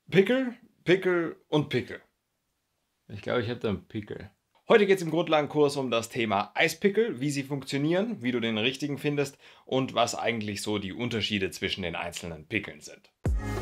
Pickel, Pickel und Pickel. Ich glaube, ich habe da einen Pickel. Heute geht es im Grundlagenkurs um das Thema Eispickel, wie sie funktionieren, wie du den richtigen findest und was eigentlich so die Unterschiede zwischen den einzelnen Pickeln sind.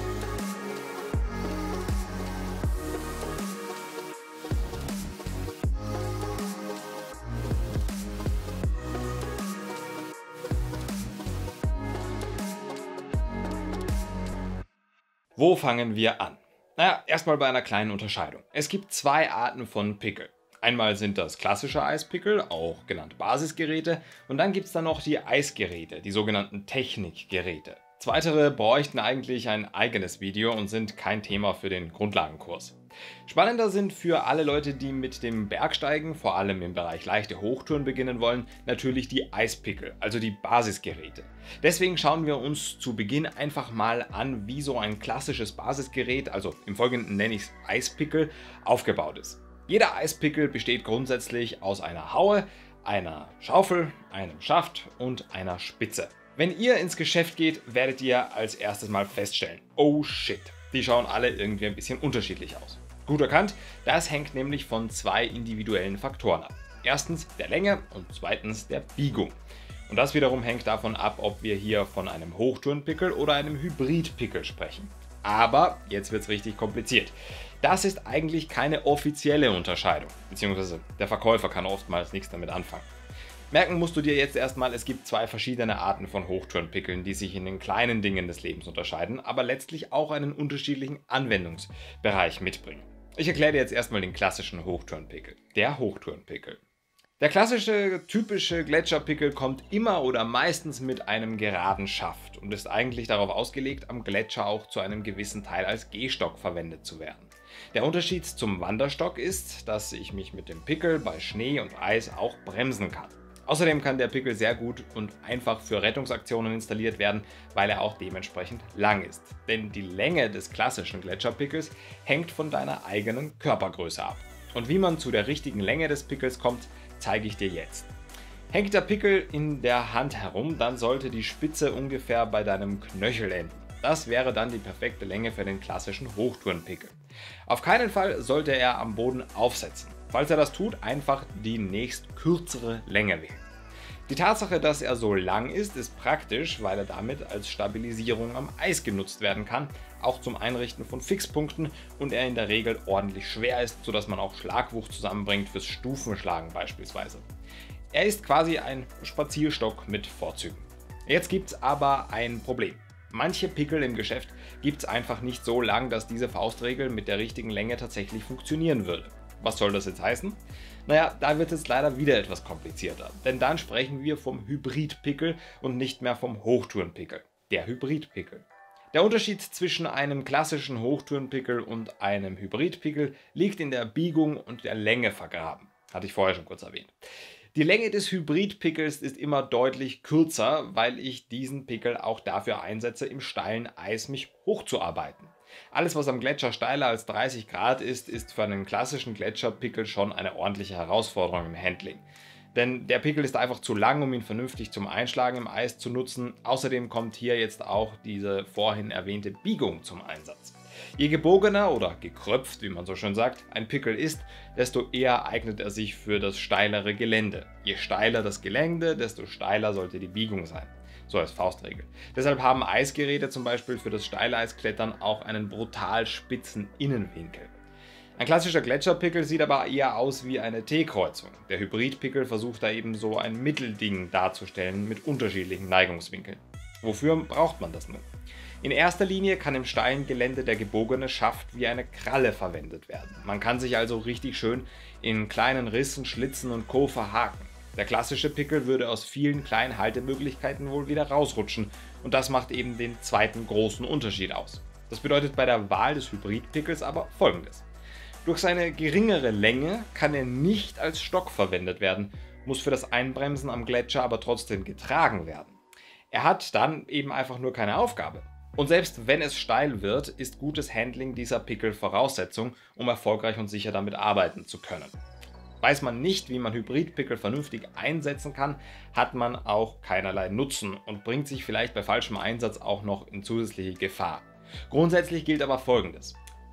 Wo fangen wir an? Naja, erstmal bei einer kleinen Unterscheidung. Es gibt zwei Arten von Pickel. Einmal sind das klassische Eispickel, auch genannt Basisgeräte, und dann gibt es dann noch die Eisgeräte, die sogenannten Technikgeräte. Zweitere bräuchten eigentlich ein eigenes Video und sind kein Thema für den Grundlagenkurs. Spannender sind für alle Leute, die mit dem Bergsteigen, vor allem im Bereich leichte Hochtouren beginnen wollen, natürlich die Eispickel, also die Basisgeräte. Deswegen schauen wir uns zu Beginn einfach mal an, wie so ein klassisches Basisgerät, also im Folgenden nenne ich es Eispickel, aufgebaut ist. Jeder Eispickel besteht grundsätzlich aus einer Haue, einer Schaufel, einem Schaft und einer Spitze. Wenn ihr ins Geschäft geht, werdet ihr als erstes mal feststellen, oh shit, die schauen alle irgendwie ein bisschen unterschiedlich aus. Gut erkannt, das hängt nämlich von zwei individuellen Faktoren ab. Erstens der Länge und zweitens der Biegung. Und das wiederum hängt davon ab, ob wir hier von einem Hochtourenpickel oder einem Hybridpickel sprechen. Aber jetzt wird es richtig kompliziert. Das ist eigentlich keine offizielle Unterscheidung, beziehungsweise der Verkäufer kann oftmals nichts damit anfangen. Merken musst du dir jetzt erstmal, es gibt zwei verschiedene Arten von Hochtourenpickeln, die sich in den kleinen Dingen des Lebens unterscheiden, aber letztlich auch einen unterschiedlichen Anwendungsbereich mitbringen. Ich erkläre dir jetzt erstmal den klassischen Hochtourenpickel. Der Hochtourenpickel. Der klassische, typische Gletscherpickel kommt immer oder meistens mit einem geraden Schaft und ist eigentlich darauf ausgelegt, am Gletscher auch zu einem gewissen Teil als Gehstock verwendet zu werden. Der Unterschied zum Wanderstock ist, dass ich mich mit dem Pickel bei Schnee und Eis auch bremsen kann. Außerdem kann der Pickel sehr gut und einfach für Rettungsaktionen installiert werden, weil er auch dementsprechend lang ist. Denn die Länge des klassischen Gletscherpickels hängt von deiner eigenen Körpergröße ab. Und wie man zu der richtigen Länge des Pickels kommt, zeige ich dir jetzt. Hängt der Pickel in der Hand herum, dann sollte die Spitze ungefähr bei deinem Knöchel enden. Das wäre dann die perfekte Länge für den klassischen Hochtourenpickel. Auf keinen Fall sollte er am Boden aufsetzen. Falls er das tut, einfach die nächst kürzere Länge wählen. Die Tatsache, dass er so lang ist praktisch, weil er damit als Stabilisierung am Eis genutzt werden kann, auch zum Einrichten von Fixpunkten und er in der Regel ordentlich schwer ist, sodass man auch Schlagwucht zusammenbringt fürs Stufenschlagen beispielsweise. Er ist quasi ein Spazierstock mit Vorzügen. Jetzt gibt es aber ein Problem. Manche Pickel im Geschäft gibt es einfach nicht so lang, dass diese Faustregel mit der richtigen Länge tatsächlich funktionieren würde. Was soll das jetzt heißen? Naja, da wird es leider wieder etwas komplizierter, denn dann sprechen wir vom Hybridpickel und nicht mehr vom Hochtourenpickel. Der Hybridpickel. Der Unterschied zwischen einem klassischen Hochtourenpickel und einem Hybridpickel liegt in der Biegung und der Länge vergraben. Hatte ich vorher schon kurz erwähnt. Die Länge des Hybridpickels ist immer deutlich kürzer, weil ich diesen Pickel auch dafür einsetze, im steilen Eis mich hochzuarbeiten. Alles, was am Gletscher steiler als 30 Grad ist, ist für einen klassischen Gletscherpickel schon eine ordentliche Herausforderung im Handling. Denn der Pickel ist einfach zu lang, um ihn vernünftig zum Einschlagen im Eis zu nutzen. Außerdem kommt hier jetzt auch diese vorhin erwähnte Biegung zum Einsatz. Je gebogener oder gekröpft, wie man so schön sagt, ein Pickel ist, desto eher eignet er sich für das steilere Gelände. Je steiler das Gelände, desto steiler sollte die Biegung sein. So als Faustregel. Deshalb haben Eisgeräte zum Beispiel für das Steileisklettern auch einen brutal spitzen Innenwinkel. Ein klassischer Gletscherpickel sieht aber eher aus wie eine T-Kreuzung. Der Hybridpickel versucht da eben so ein Mittelding darzustellen mit unterschiedlichen Neigungswinkeln. Wofür braucht man das nun? In erster Linie kann im steilen Gelände der gebogene Schaft wie eine Kralle verwendet werden. Man kann sich also richtig schön in kleinen Rissen, Schlitzen und Co. verhaken. Der klassische Pickel würde aus vielen kleinen Haltemöglichkeiten wohl wieder rausrutschen und das macht eben den zweiten großen Unterschied aus. Das bedeutet bei der Wahl des Hybridpickels aber Folgendes. Durch seine geringere Länge kann er nicht als Stock verwendet werden, muss für das Einbremsen am Gletscher aber trotzdem getragen werden. Er hat dann eben einfach nur keine Aufgabe. Und selbst wenn es steil wird, ist gutes Handling dieser Pickel Voraussetzung, um erfolgreich und sicher damit arbeiten zu können. Weiß man nicht, wie man Hybridpickel vernünftig einsetzen kann, hat man auch keinerlei Nutzen und bringt sich vielleicht bei falschem Einsatz auch noch in zusätzliche Gefahr. Grundsätzlich gilt aber Folgendes.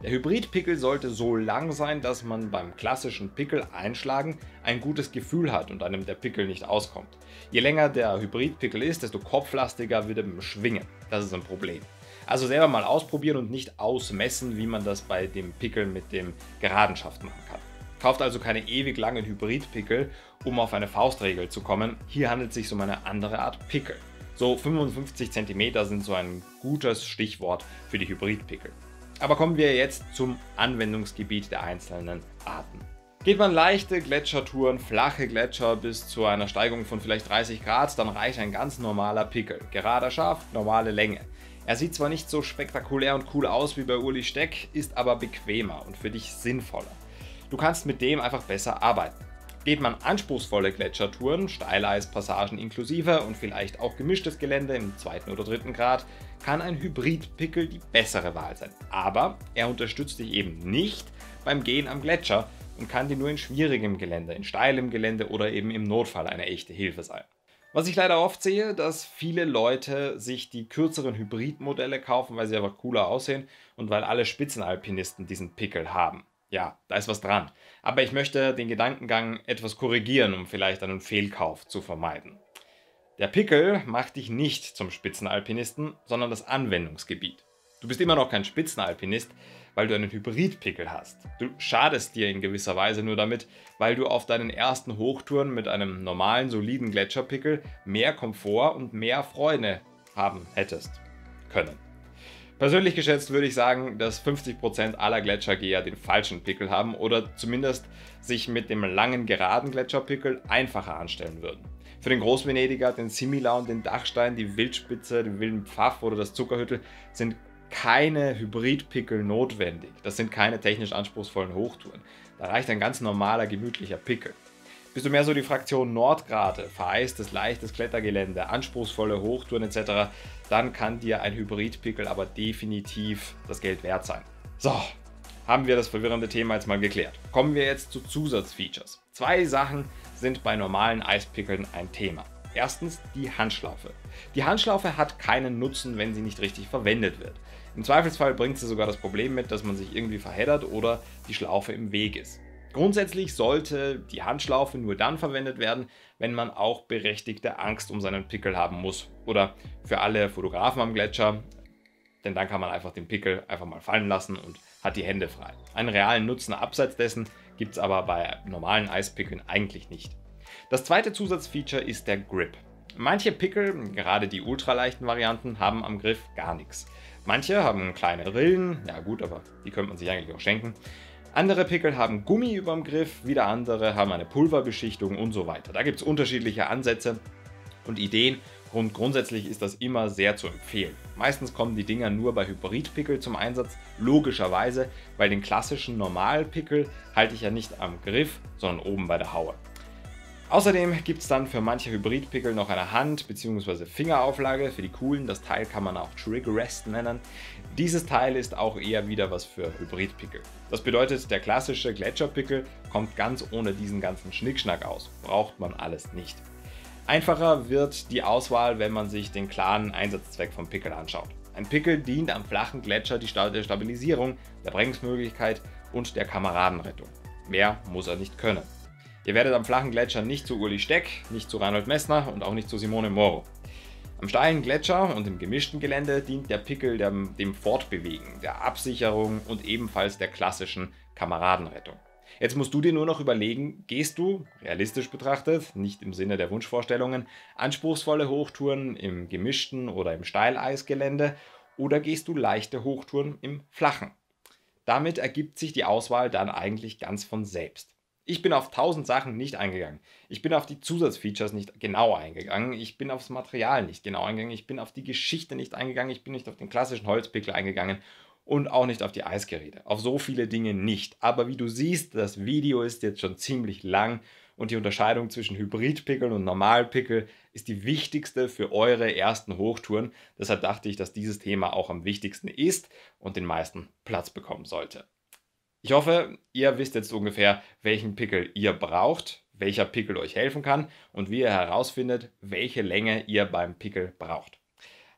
Der Hybridpickel sollte so lang sein, dass man beim klassischen Pickel einschlagen ein gutes Gefühl hat und einem der Pickel nicht auskommt. Je länger der Hybridpickel ist, desto kopflastiger wird er beim Schwingen. Das ist ein Problem. Also selber mal ausprobieren und nicht ausmessen, wie man das bei dem Pickel mit dem geraden Schaft machen kann. Kauft also keine ewig langen Hybridpickel, um auf eine Faustregel zu kommen. Hier handelt es sich um eine andere Art Pickel. So 55 cm sind so ein gutes Stichwort für die Hybridpickel. Aber kommen wir jetzt zum Anwendungsgebiet der einzelnen Arten. Geht man leichte Gletschertouren, flache Gletscher bis zu einer Steigung von vielleicht 30 Grad, dann reicht ein ganz normaler Pickel. Gerader Schaft, normale Länge. Er sieht zwar nicht so spektakulär und cool aus wie bei Uli Steck, ist aber bequemer und für dich sinnvoller. Du kannst mit dem einfach besser arbeiten. Geht man anspruchsvolle Gletschertouren, Steileispassagen inklusive und vielleicht auch gemischtes Gelände im 2. oder 3. Grad, kann ein Hybridpickel die bessere Wahl sein. Aber er unterstützt dich eben nicht beim Gehen am Gletscher und kann dir nur in schwierigem Gelände, in steilem Gelände oder eben im Notfall eine echte Hilfe sein. Was ich leider oft sehe, dass viele Leute sich die kürzeren Hybridmodelle kaufen, weil sie einfach cooler aussehen und weil alle Spitzenalpinisten diesen Pickel haben. Ja, da ist was dran. Aber ich möchte den Gedankengang etwas korrigieren, um vielleicht einen Fehlkauf zu vermeiden. Der Pickel macht dich nicht zum Spitzenalpinisten, sondern das Anwendungsgebiet. Du bist immer noch kein Spitzenalpinist, weil du einen Hybridpickel hast. Du schadest dir in gewisser Weise nur damit, weil du auf deinen ersten Hochtouren mit einem normalen, soliden Gletscherpickel mehr Komfort und mehr Freude haben hättest können. Persönlich geschätzt würde ich sagen, dass 50% aller Gletschergeher den falschen Pickel haben oder zumindest sich mit dem langen, geraden Gletscherpickel einfacher anstellen würden. Für den Großvenediger, den Similaun, den Dachstein, die Wildspitze, den Wilden Pfaff oder das Zuckerhüttel sind keine Hybridpickel notwendig. Das sind keine technisch anspruchsvollen Hochtouren. Da reicht ein ganz normaler, gemütlicher Pickel. Bist du mehr so die Fraktion Nordgrate, vereistes, leichtes Klettergelände, anspruchsvolle Hochtouren etc., dann kann dir ein Hybridpickel aber definitiv das Geld wert sein. So, haben wir das verwirrende Thema jetzt mal geklärt. Kommen wir jetzt zu Zusatzfeatures. 2 Sachen sind bei normalen Eispickeln ein Thema. Erstens die Handschlaufe. Die Handschlaufe hat keinen Nutzen, wenn sie nicht richtig verwendet wird. Im Zweifelsfall bringt sie sogar das Problem mit, dass man sich irgendwie verheddert oder die Schlaufe im Weg ist. Grundsätzlich sollte die Handschlaufe nur dann verwendet werden, wenn man auch berechtigte Angst um seinen Pickel haben muss. Oder für alle Fotografen am Gletscher, denn dann kann man einfach den Pickel einfach mal fallen lassen und hat die Hände frei. Einen realen Nutzen abseits dessen gibt es aber bei normalen Eispickeln eigentlich nicht. Das zweite Zusatzfeature ist der Grip. Manche Pickel, gerade die ultraleichten Varianten, haben am Griff gar nichts. Manche haben kleine Rillen, ja gut, aber die könnte man sich eigentlich auch schenken. Andere Pickel haben Gummi über dem Griff, wieder andere haben eine Pulverbeschichtung und so weiter. Da gibt es unterschiedliche Ansätze und Ideen und grundsätzlich ist das immer sehr zu empfehlen. Meistens kommen die Dinger nur bei Hybridpickel zum Einsatz, logischerweise, weil den klassischen Normalpickel halte ich ja nicht am Griff, sondern oben bei der Haue. Außerdem gibt es dann für manche Hybridpickel noch eine Hand- bzw. Fingerauflage. Für die coolen, das Teil kann man auch Trig Rest nennen. Dieses Teil ist auch eher wieder was für Hybridpickel. Das bedeutet, der klassische Gletscherpickel kommt ganz ohne diesen ganzen Schnickschnack aus. Braucht man alles nicht. Einfacher wird die Auswahl, wenn man sich den klaren Einsatzzweck vom Pickel anschaut. Ein Pickel dient am flachen Gletscher der Stabilisierung, der Bremsmöglichkeit und der Kameradenrettung. Mehr muss er nicht können. Ihr werdet am flachen Gletscher nicht zu Uli Steck, nicht zu Reinhold Messner und auch nicht zu Simone Moro. Am steilen Gletscher und im gemischten Gelände dient der Pickel dem Fortbewegen, der Absicherung und ebenfalls der klassischen Kameradenrettung. Jetzt musst du dir nur noch überlegen, gehst du, realistisch betrachtet, nicht im Sinne der Wunschvorstellungen, anspruchsvolle Hochtouren im gemischten oder im Steileisgelände oder gehst du leichte Hochtouren im flachen? Damit ergibt sich die Auswahl dann eigentlich ganz von selbst. Ich bin auf 1000 Sachen nicht eingegangen. Ich bin auf die Zusatzfeatures nicht genau eingegangen. Ich bin aufs Material nicht genau eingegangen. Ich bin auf die Geschichte nicht eingegangen. Ich bin nicht auf den klassischen Holzpickel eingegangen und auch nicht auf die Eisgeräte. Auf so viele Dinge nicht. Aber wie du siehst, das Video ist jetzt schon ziemlich lang und die Unterscheidung zwischen Hybridpickeln und Normalpickel ist die wichtigste für eure ersten Hochtouren. Deshalb dachte ich, dass dieses Thema auch am wichtigsten ist und den meisten Platz bekommen sollte. Ich hoffe, ihr wisst jetzt ungefähr, welchen Pickel ihr braucht, welcher Pickel euch helfen kann und wie ihr herausfindet, welche Länge ihr beim Pickel braucht.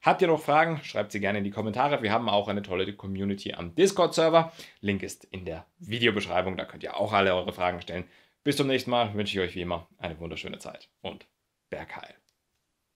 Habt ihr noch Fragen? Schreibt sie gerne in die Kommentare. Wir haben auch eine tolle Community am Discord-Server. Link ist in der Videobeschreibung, da könnt ihr auch alle eure Fragen stellen. Bis zum nächsten Mal wünsche ich euch wie immer eine wunderschöne Zeit und Bergheil.